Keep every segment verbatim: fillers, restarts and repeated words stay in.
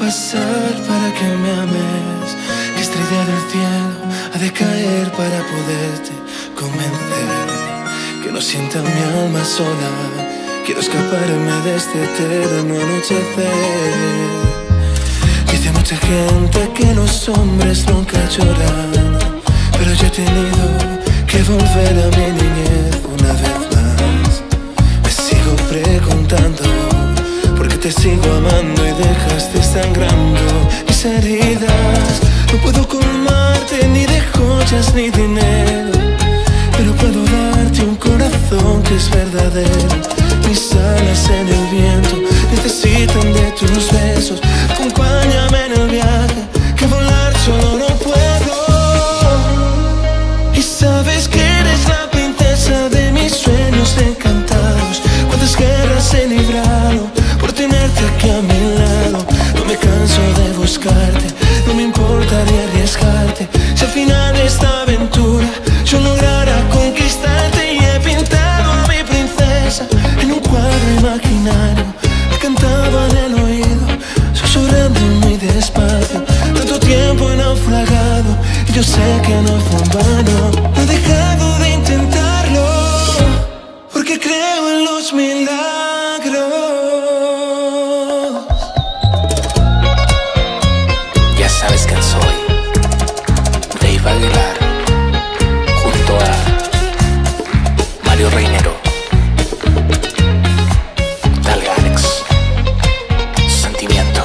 pasar para que me ames? ¿Qué estrella del cielo ha de caer para poderte convencer? Que no sienta mi alma sola, quiero escaparme de este eterno anochecer. Dice mucha gente que los hombres nunca lloran, pero yo he tenido que volver a mi niñez una vez más. Me sigo preguntando por qué te sigo amando y dejaste sangrando mis heridas. No puedo colmarte ni de joyas ni dinero, pero puedo darte un corazón que es verdadero. Mis alas en el viento necesitan de tus besos. Acompáñame en el viaje, que volar solo no puedo. Y sabes que eres la princesa de mis sueños encantados. Cuántas guerras he librado por tenerte aquí a mi lado. No me canso de buscarte, no me importaría arriesgarte. Si al final de esta aventura yo lograra conquistarte. Y he pintado a mi princesa en un cuadro imaginario. Le cantaba en el oído, susurrando muy despacio. Tanto tiempo he naufragado y yo sé que no fue en vano. No he dejado de intentarlo, porque creo en los milagros. Ya sabes quién soy, Dave Aguilar, junto a Mario Reinero, Dalgarex, Sentimiento.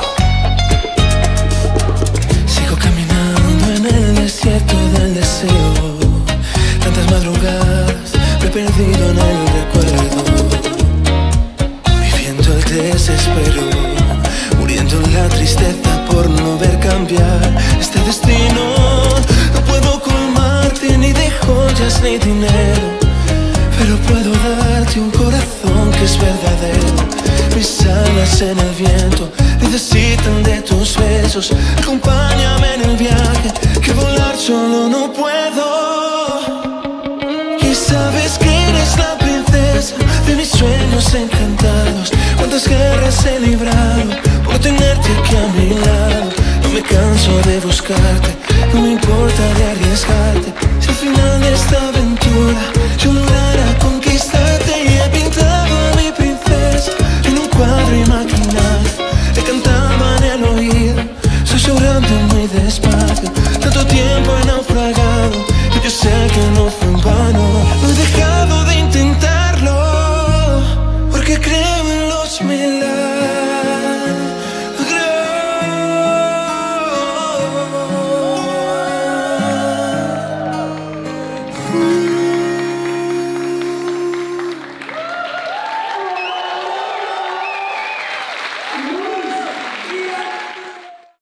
Sigo caminando en el desierto del deseo. Tantas madrugadas me he perdido en el recuerdo, viviendo el desespero, muriendo en la tristeza por no ver cambiar este destino. No puedo colmarte ni de joyas ni dinero, pero puedo darte un corazón que es verdadero. Mis alas en el viento necesitan de tus besos. Acompáñame en el viaje, que volar solo no puedo. Y sabes que eres la princesa de mis sueños encantados. Cuántas guerras he librado por tenerte aquí a mi lado. No me canso de buscarte, no me importa de arriesgarte. Si al final de esta